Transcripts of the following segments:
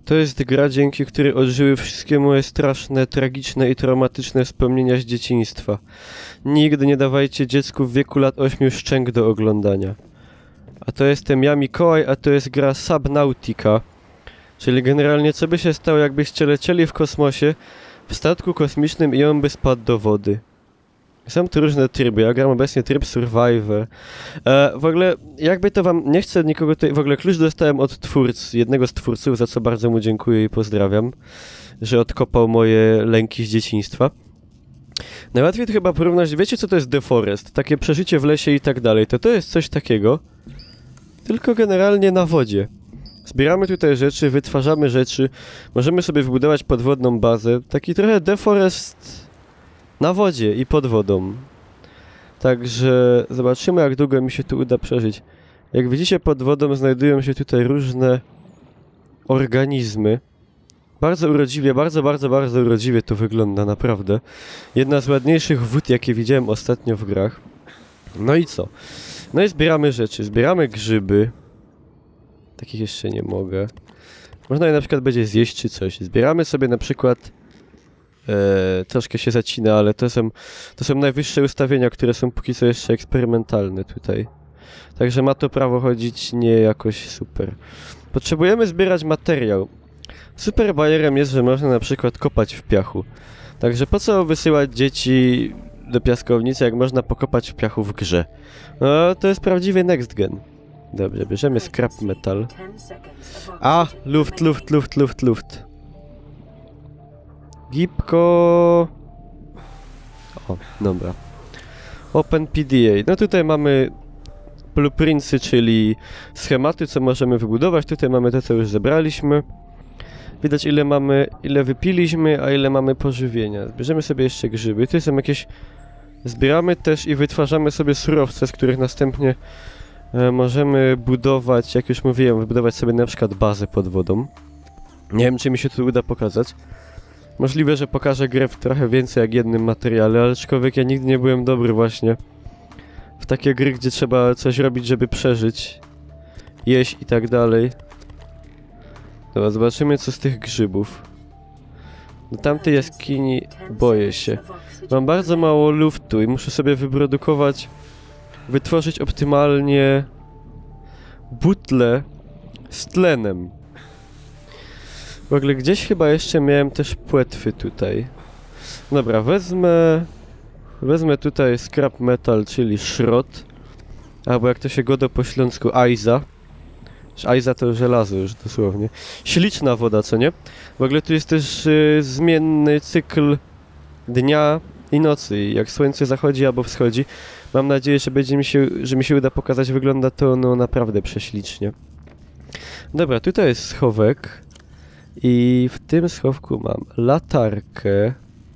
To jest gra, dzięki której odżyły wszystkie moje straszne, tragiczne i traumatyczne wspomnienia z dzieciństwa. Nigdy nie dawajcie dziecku w wieku lat 8 szczęk do oglądania. A to jestem ja, Mikołaj, a to jest gra Subnautica. Czyli generalnie co by się stało, jakbyście lecieli w kosmosie, w statku kosmicznym i on by spadł do wody. Są tu różne tryby, ja gram obecnie tryb Survivor. W ogóle, jakby to wam, nie chcę nikogo tutaj, w ogóle klucz dostałem od jednego z twórców, za co bardzo mu dziękuję i pozdrawiam, że odkopał moje lęki z dzieciństwa. Najłatwiej to chyba porównać, wiecie co to jest The Forest, takie przeżycie w lesie i tak dalej, to jest coś takiego, tylko generalnie na wodzie. Zbieramy tutaj rzeczy, wytwarzamy rzeczy, możemy sobie wybudować podwodną bazę, taki trochę The Forest na wodzie i pod wodą. Także zobaczymy, jak długo mi się tu uda przeżyć. Jak widzicie, pod wodą znajdują się tutaj różne organizmy. Bardzo urodziwie, bardzo urodziwie to wygląda, naprawdę. Jedna z ładniejszych wód, jakie widziałem ostatnio w grach. No i co? No i zbieramy rzeczy, zbieramy grzyby. Takich jeszcze nie mogę. Można je na przykład będzie zjeść czy coś. Zbieramy sobie na przykład... troszkę się zacina, ale to są najwyższe ustawienia, które są póki co jeszcze eksperymentalne tutaj. Także ma to prawo chodzić nie jakoś super. Potrzebujemy zbierać materiał. Super bajerem jest, że można na przykład kopać w piachu. Także po co wysyłać dzieci do piaskownicy, jak można pokopać w piachu w grze? No, to jest prawdziwy next gen. Dobrze, bierzemy scrap metal. A, luft. Gipko... O, dobra. OpenPDA. No tutaj mamy blueprintsy, czyli schematy, co możemy wybudować. Tutaj mamy to, co już zebraliśmy. Widać, ile wypiliśmy, a ile mamy pożywienia. Zbierzemy sobie jeszcze grzyby. Tutaj są jakieś... Zbieramy też i wytwarzamy sobie surowce, z których następnie możemy budować, jak już mówiłem, wybudować sobie na przykład bazę pod wodą. Nie wiem, czy mi się tu uda pokazać. Możliwe, że pokażę grę w trochę więcej jak jednym materiale, ale aczkolwiek ja nigdy nie byłem dobry właśnie w takie gry, gdzie trzeba coś robić, żeby przeżyć, jeść i tak dalej. Dobra, zobaczymy co z tych grzybów. Do tamtej jaskini boję się. Mam bardzo mało luftu i muszę sobie wyprodukować, wytworzyć optymalnie butlę z tlenem. W ogóle gdzieś chyba jeszcze miałem też płetwy tutaj. Dobra, wezmę tutaj scrap metal, czyli szrot. Albo jak to się godo po śląsku, ajza. Ajza to żelazo już dosłownie. Śliczna woda, co nie? W ogóle tu jest też zmienny cykl dnia i nocy. Jak słońce zachodzi albo wschodzi, mam nadzieję, że mi się uda pokazać. Wygląda to no naprawdę prześlicznie. Dobra, tutaj jest schowek. I w tym schowku mam latarkę.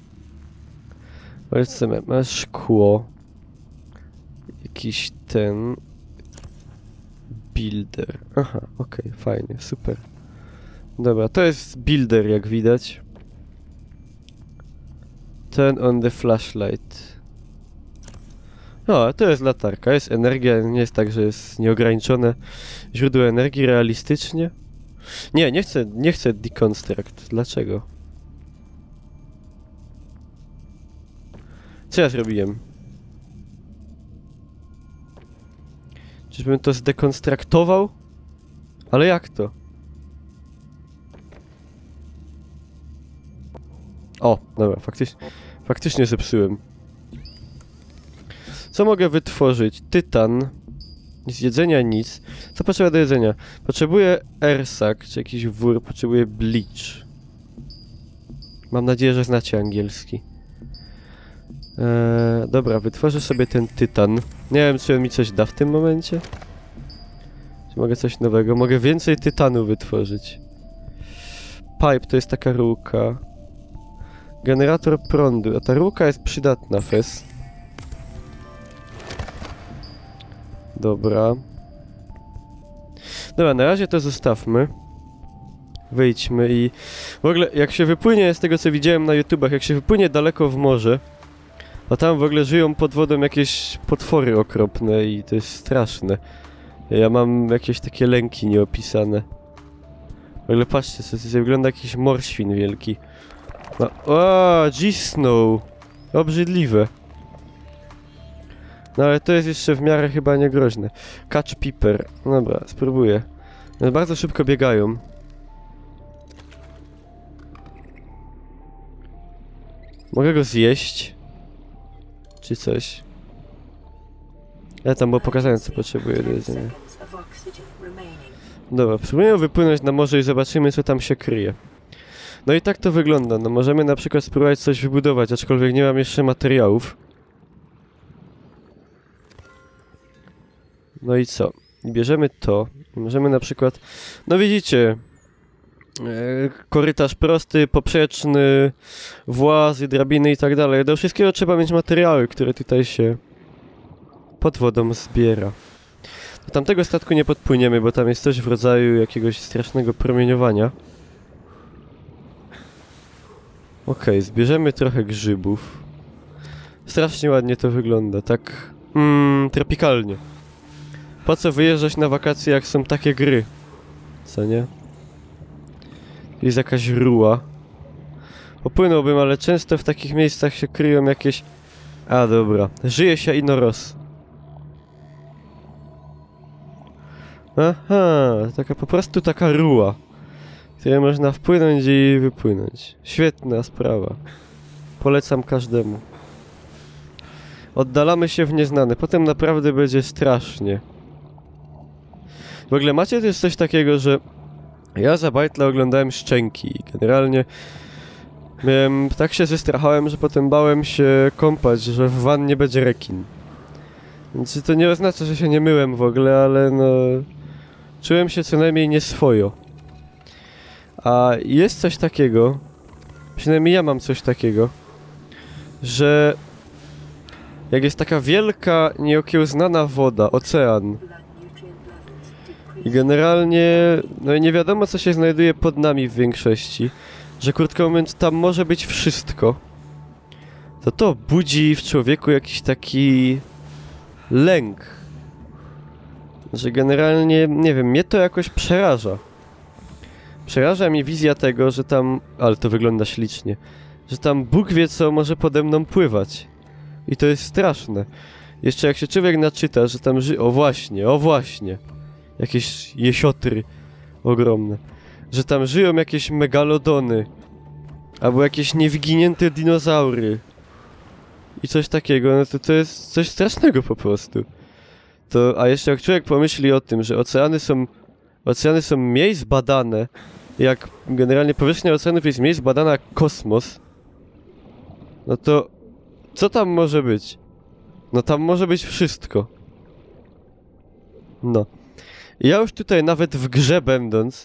Masz szkło. Jakiś ten... Builder. Aha, okej, fajnie, super. Dobra, to jest builder, jak widać. Turn on the flashlight. O, to jest latarka, jest energia, nie jest tak, że jest nieograniczone źródło energii realistycznie. Nie chcę deconstruct. Dlaczego? Co ja zrobiłem? Czyżbym to zdekonstruktował? Ale jak to? O, dobra, faktycznie zepsułem. Co mogę wytworzyć? Tytan. Z jedzenia nic. Co potrzeba do jedzenia? Potrzebuję ersak, czy jakiś wór, potrzebuję bleach. Mam nadzieję, że znacie angielski. Dobra, wytworzę sobie ten tytan. Nie wiem, czy on mi coś da w tym momencie. Czy mogę coś nowego? Mogę więcej tytanu wytworzyć. Pipe to jest taka rurka. Generator prądu. A ta rurka jest przydatna, fez. Dobra. Dobra, na razie to zostawmy. Wyjdźmy i... W ogóle, jak się wypłynie, z tego co widziałem na YouTubach, jak się wypłynie daleko w morze, a tam w ogóle żyją pod wodą jakieś potwory okropne i to jest straszne. Ja mam jakieś takie lęki nieopisane. ogóle patrzcie, co tutaj wygląda jakiś morświn wielki. O, G-Snow! Obrzydliwe. No ale to jest jeszcze w miarę chyba niegroźne. Catch Piper. Dobra, spróbuję. No, bardzo szybko biegają. Mogę go zjeść? Czy coś? Ja tam było pokazane, co potrzebuję do jedzenia. Dobra, spróbujemy wypłynąć na morze i zobaczymy, co tam się kryje. No i tak to wygląda. No możemy na przykład spróbować coś wybudować, aczkolwiek nie mam jeszcze materiałów. No i co? Bierzemy to. Możemy na przykład... No widzicie... korytarz prosty, poprzeczny, włazy, drabiny i tak dalej. Do wszystkiego trzeba mieć materiały, które tutaj się pod wodą zbiera. Do tamtego statku nie podpłyniemy, bo tam jest coś w rodzaju jakiegoś strasznego promieniowania. Okej, zbierzemy trochę grzybów. Strasznie ładnie to wygląda, tak... tropikalnie. Po co wyjeżdżać na wakacje, jak są takie gry? Co nie? Jest jakaś ruła. Popłynąłbym, ale często w takich miejscach się kryją jakieś... A, dobra. Żyje się inoros. Aha, taka po prostu taka ruła, w której można wpłynąć i wypłynąć. Świetna sprawa. Polecam każdemu. Oddalamy się w nieznane. Potem naprawdę będzie strasznie. W ogóle macie też coś takiego, że ja za bajtla oglądałem Szczęki i generalnie tak się zestrachałem, że potem bałem się kąpać, że w wannie będzie rekin. Więc to nie oznacza, że się nie myłem w ogóle, ale no... Czułem się co najmniej nieswojo. A jest coś takiego, przynajmniej ja mam coś takiego, że jak jest taka wielka, nieokiełznana woda, ocean, i generalnie, no i nie wiadomo, co się znajduje pod nami w większości, że krótko mówiąc, tam może być wszystko, to budzi w człowieku jakiś taki lęk. Że generalnie, nie wiem, mnie to jakoś przeraża. Przeraża mnie wizja tego, że tam, ale to wygląda ślicznie, że tam Bóg wie, co może pode mną pływać. I to jest straszne. Jeszcze jak się człowiek naczyta, że tam o właśnie. Jakieś jesiotry ogromne. Że tam żyją jakieś megalodony. Albo jakieś niewyginięte dinozaury. I coś takiego, no to jest coś strasznego po prostu. A jeszcze jak człowiek pomyśli o tym, że oceany są mniej zbadane, jak generalnie powierzchnia oceanów jest mniej zbadana jak kosmos, no to co tam może być? No tam może być wszystko. No. Ja już tutaj nawet w grze będąc...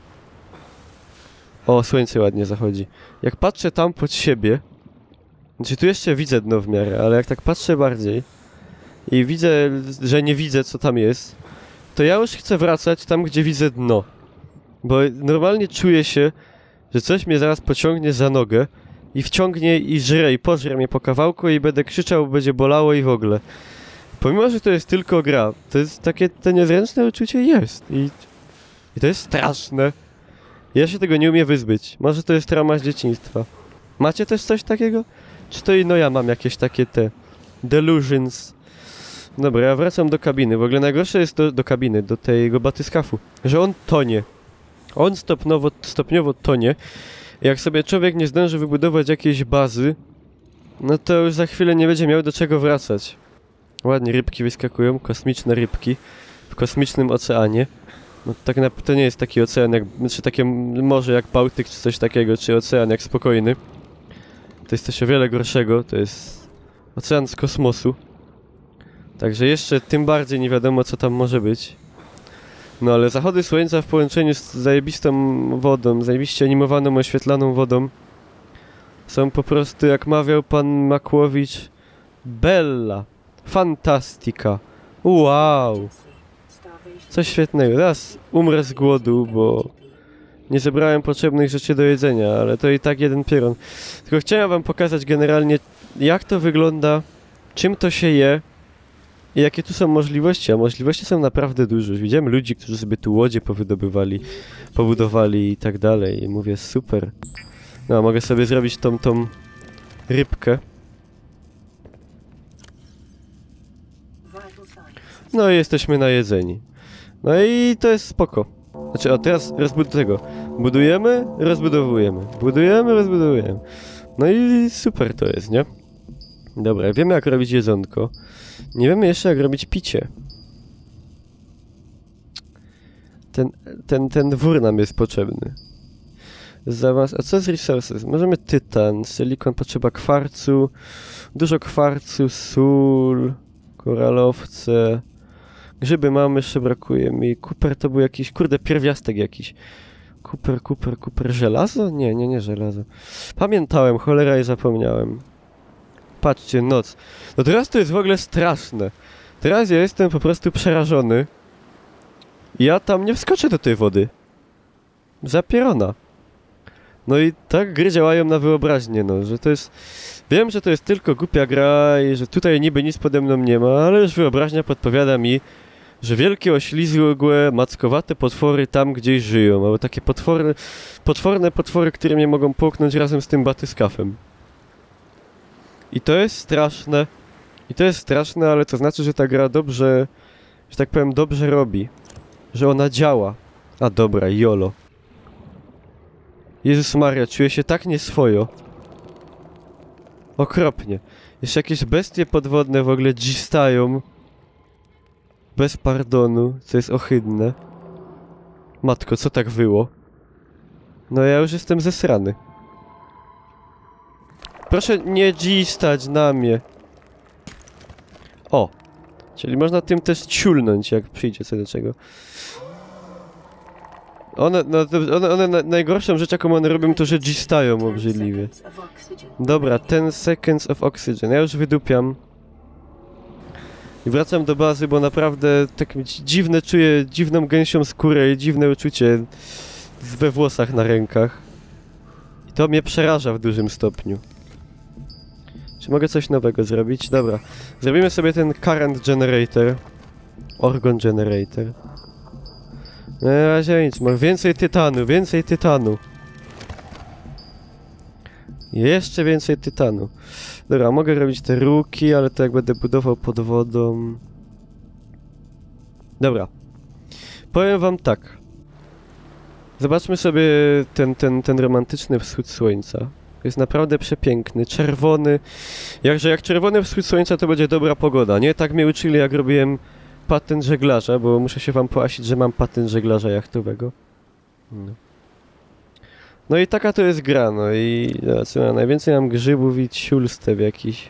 O, słońce ładnie zachodzi. Jak patrzę tam pod siebie... Znaczy tu jeszcze widzę dno w miarę, ale jak tak patrzę bardziej... I widzę, że nie widzę, co tam jest, to ja już chcę wracać tam, gdzie widzę dno. Bo normalnie czuję się, że coś mnie zaraz pociągnie za nogę i wciągnie i żre, i pożre mnie po kawałku i będę krzyczał, będzie bolało i w ogóle. Pomimo, że to jest tylko gra, to jest takie, to niezręczne uczucie jest. I to jest straszne. Ja się tego nie umiem wyzbyć. Może to jest trauma z dzieciństwa. Macie też coś takiego? Czy to no ja mam jakieś takie delusions? Dobra, ja wracam do kabiny. W ogóle najgorsze jest do kabiny, do tego batyskafu, że on tonie. On stopniowo tonie. Jak sobie człowiek nie zdąży wybudować jakiejś bazy, no to już za chwilę nie będzie miał do czego wracać. Ładnie rybki wyskakują, kosmiczne rybki w kosmicznym oceanie. No tak to nie jest taki ocean jak, czy takie morze jak Bałtyk, czy coś takiego, czy ocean jak spokojny. To jest coś o wiele gorszego, to jest ocean z kosmosu. Także jeszcze tym bardziej nie wiadomo, co tam może być. No ale zachody słońca w połączeniu z zajebistą wodą, zajebiście animowaną, oświetlaną wodą są po prostu, jak mawiał pan Makłowicz, bella, fantastica, wow. Coś świetnego. Raz umrę z głodu, bo nie zebrałem potrzebnych rzeczy do jedzenia, ale to i tak jeden pieron. Tylko chciałem wam pokazać generalnie, jak to wygląda, czym to się je I jakie tu są możliwości, a możliwości są naprawdę duże. Widziałem ludzi, którzy sobie tu łodzie powydobywali, pobudowali i tak dalej. I mówię, super. No, mogę sobie zrobić tą rybkę. No i jesteśmy najedzeni. No i to jest spoko. Znaczy, a teraz tego. Budujemy, rozbudowujemy. Budujemy, rozbudowujemy. No i super to jest, nie? Dobra, wiemy jak robić jedzonko. Nie wiemy jeszcze jak robić picie. Ten wór nam jest potrzebny. A co z resources? Możemy tytan, silikon, potrzeba kwarcu. Dużo kwarcu, sól, koralowce. Grzyby mamy, jeszcze brakuje mi. Kuper to był jakiś, kurde, pierwiastek jakiś. Kuper, żelazo? Nie żelazo. Pamiętałem, cholera i zapomniałem. Patrzcie, noc. No teraz to jest w ogóle straszne. Teraz ja jestem po prostu przerażony. Ja tam nie wskoczę do tej wody. Zapierona. No i tak gry działają na wyobraźnię, no, że to jest... Wiem, że to jest tylko głupia gra i że tutaj niby nic pode mną nie ma, ale już wyobraźnia podpowiada mi, że wielkie, oślizgłe, mackowate potwory tam gdzieś żyją, albo takie potworne potwory, które mnie mogą połknąć razem z tym batyskafem. I to jest straszne. Ale to znaczy, że ta gra dobrze, że tak powiem, dobrze robi. Że ona działa. A dobra, jolo. Jezus Maria, czuję się tak nieswojo. Okropnie. Jeszcze jakieś bestie podwodne w ogóle dzistają. Bez pardonu, co jest ohydne. Matko, co tak wyło? No ja już jestem zesrany. Proszę nie dzistać na mnie. O! Czyli można tym też ciulnąć, jak przyjdzie co do czego. One najgorszą rzecz, jaką one robią, to że dzistają obrzydliwie. Dobra, 10 seconds of oxygen. Ja już wydupiam. I wracam do bazy, bo naprawdę tak dziwne czuję, dziwną gęsią skórę i dziwne uczucie we włosach na rękach. I to mnie przeraża w dużym stopniu. Czy mogę coś nowego zrobić? Dobra. Zrobimy sobie ten current generator. Organ generator. Na razie nic, mam więcej tytanu. Jeszcze więcej tytanu. Dobra, mogę robić te ruki, ale to jak będę budował pod wodą... Dobra. Powiem wam tak. Zobaczmy sobie ten romantyczny wschód słońca. Jest naprawdę przepiękny, czerwony. Jak czerwony wschód słońca, to będzie dobra pogoda, nie? Tak mnie uczyli, jak robiłem patent żeglarza, bo muszę się wam poasić, że mam patent żeglarza jachtowego. No i taka to jest gra, no i co ja, najwięcej mam grzybów i ciulstew jakiś.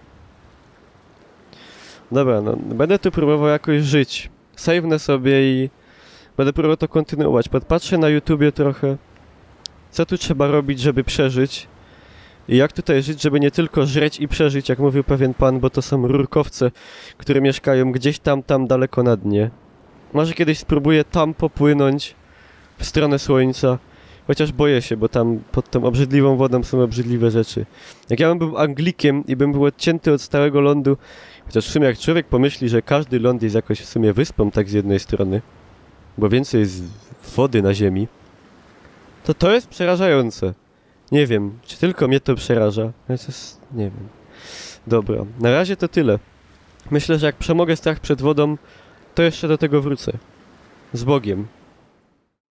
Dobra, no będę tu próbował jakoś żyć. Save'nę sobie i będę próbował to kontynuować. Podpatrzę na YouTubie trochę, co tu trzeba robić, żeby przeżyć. I jak tutaj żyć, żeby nie tylko żreć i przeżyć, jak mówił pewien pan, bo to są rurkowce, które mieszkają gdzieś tam daleko na dnie. Może kiedyś spróbuję tam popłynąć w stronę słońca. Chociaż boję się, bo tam pod tą obrzydliwą wodą są obrzydliwe rzeczy. Jak ja bym był Anglikiem i bym był odcięty od stałego lądu, chociaż w sumie jak człowiek pomyśli, że każdy ląd jest jakoś w sumie wyspą tak z jednej strony, bo więcej jest wody na ziemi, to jest przerażające. Nie wiem, czy tylko mnie to przeraża. Nie wiem. Dobra, na razie to tyle. Myślę, że jak przemogę strach przed wodą, to jeszcze do tego wrócę. Z Bogiem.